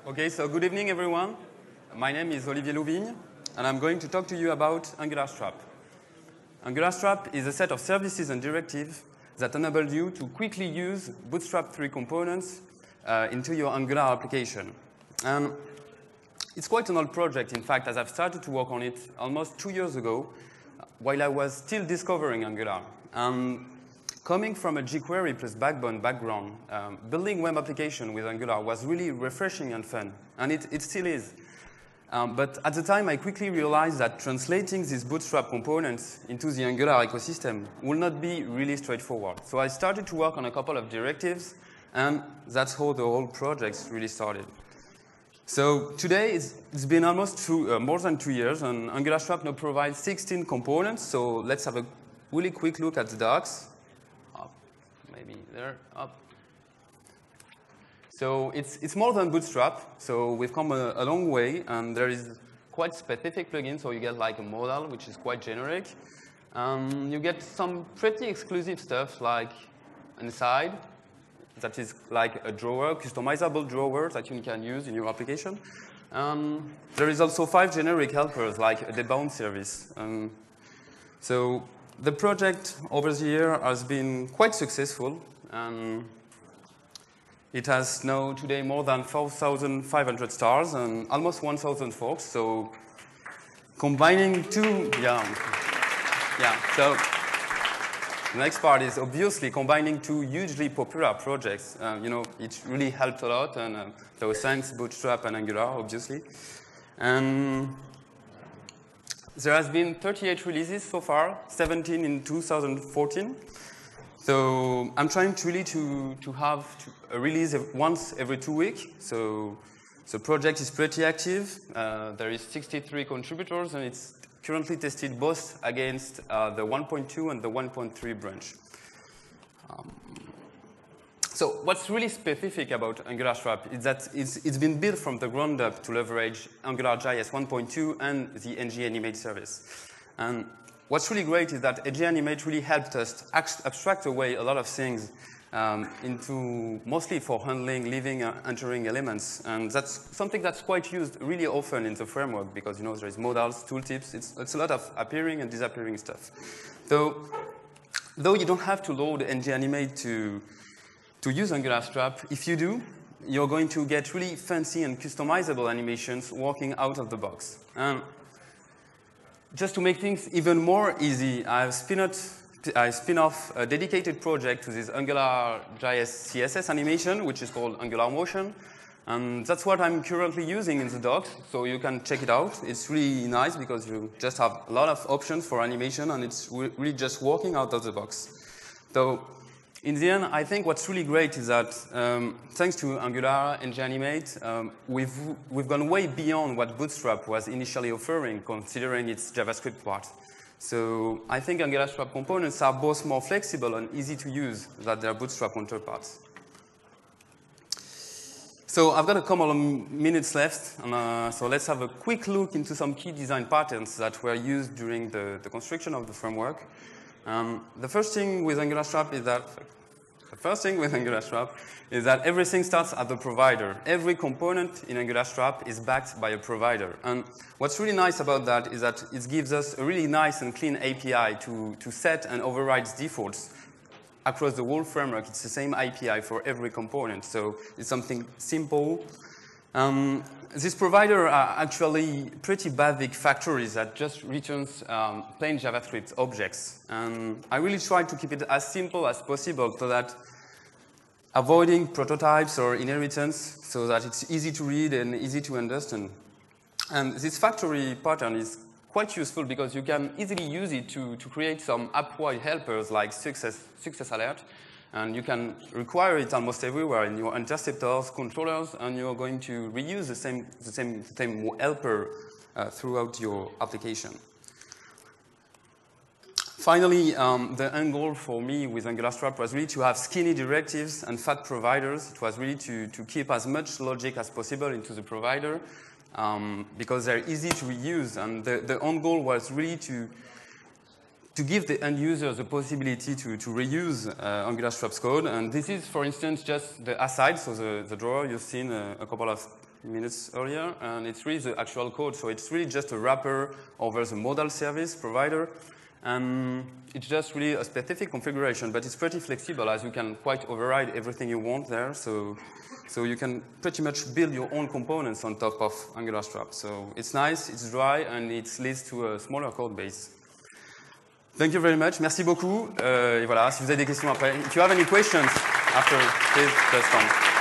Okay, so good evening, everyone. My name is Olivier Louvignes, and I'm going to talk to you about AngularStrap. AngularStrap is a set of services and directives that enable you to quickly use Bootstrap 3 components into your Angular application. And it's quite an old project, in fact, as I've started to work on it almost 2 years ago, while I was still discovering Angular. Coming from a jQuery plus Backbone background, building web application with Angular was really refreshing and fun, and it still is. But at the time, I quickly realized that translating these Bootstrap components into the Angular ecosystem will not be really straightforward. So I started to work on a couple of directives, and that's how the whole project really started. So today, it's been almost more than 2 years, and AngularStrap now provides 16 components. So let's have a really quick look at the docs. Maybe there, up. So it's more than Bootstrap. So we've come a long way, and there is quite specific plugins. So you get like a modal, which is quite generic. You get some pretty exclusive stuff like an aside, that is like a drawer, customizable drawer that you can use in your application. There is also 5 generic helpers like a debound service. So the project over the year has been quite successful. It has now today more than 4,500 stars and almost 1,000 forks. So combining two, so the next part is obviously combining two hugely popular projects. It really helped a lot, and so thanks Bootstrap and Angular, obviously. And there has been 38 releases so far, 17 in 2014. So I'm trying to have a release once every 2 weeks. So the project is pretty active. There is 63 contributors, and it's currently tested both against the 1.2 and the 1.3 branch. So what's really specific about AngularStrap is that it's been built from the ground up to leverage AngularJS 1.2 and the ngAnimate service. And what's really great is that ngAnimate really helped us abstract away a lot of things into mostly for handling, leaving, entering elements. And that's something that's quite used really often in the framework because there is modals, tooltips. It's a lot of appearing and disappearing stuff. So though you don't have to load ngAnimate to use AngularStrap, if you do, you're going to get really fancy and customizable animations working out of the box. Just to make things even more easy, I spin off a dedicated project to this AngularJS CSS animation, which is called AngularMotion. And that's what I'm currently using in the docs, so you can check it out. It's really nice because you just have a lot of options for animation, and it's really just working out of the box. So in the end, I think what's really great is that thanks to Angular and ngAnimate, we've gone way beyond what Bootstrap was initially offering, considering its JavaScript part. So I think AngularStrap components are both more flexible and easy to use than their Bootstrap counterparts. So I've got a couple of minutes left, and so let's have a quick look into some key design patterns that were used during the construction of the framework. The first thing with AngularStrap is that everything starts at the provider. Every component in AngularStrap is backed by a provider. And what's really nice about that is that it gives us a really nice and clean API to set and override defaults across the whole framework. It's the same API for every component. So it's something simple. These providers are actually pretty basic factories that just returns plain JavaScript objects. And I really try to keep it as simple as possible so that avoiding prototypes or inheritance so that it's easy to read and easy to understand. And this factory pattern is quite useful because you can easily use it to create some app-wide helpers like success alert. And you can require it almost everywhere in your interceptors, controllers, and you're going to reuse the same helper throughout your application. Finally, the end goal for me with AngularStrap was really to have skinny directives and fat providers. It was really to keep as much logic as possible into the provider because they're easy to reuse. And the end goal was really to give the end user the possibility to reuse AngularStrap's code. And this is, for instance, just the aside, so the drawer you've seen a couple of minutes earlier, and it's really the actual code. So it's really just a wrapper over the modal service provider. And it's just really a specific configuration, but it's pretty flexible as you can quite override everything you want there. So you can pretty much build your own components on top of AngularStrap. So it's nice, it's dry, and it leads to a smaller code base. Thank you very much. Merci beaucoup. Et voilà, si vous avez des questions après. If you have any questions after, please just come.